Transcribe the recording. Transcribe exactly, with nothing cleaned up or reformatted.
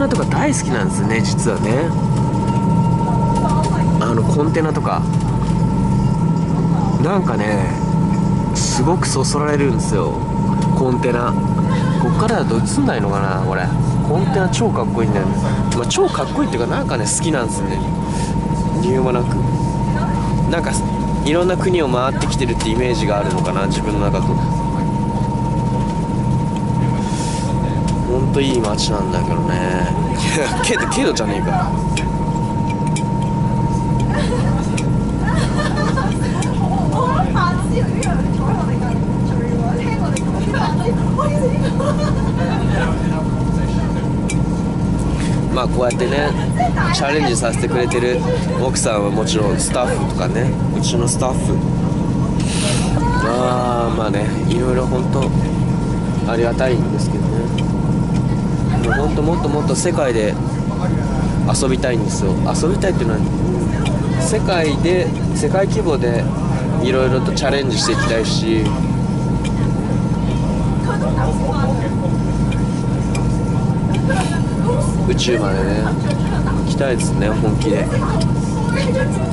ナとか大好きなんですよね、実はね。あのコンテナとかなんかねすごくそそられるんですよ。コンテナこっからだと映んないのかな、これ。コンテナ超かっこいいんだよね。まあ、超かっこいいっていうかなんかね好きなんですよね、理由もなく。なんかいろんな国を回ってきてるってイメージがあるのかな、自分の中と。ほんといい街なんだけどね。けどけどじゃねえか。まあこうやってねチャレンジさせてくれてる奥さんはもちろんスタッフとかね、うちのスタッフ、まあまあねいろいろ本当ありがたいんですけどね。もう本当もっともっと世界で遊びたいんですよ。遊びたいっていうのは世界で世界規模でいろいろとチャレンジしていきたいし、宇宙までね行きたいですね、本気で。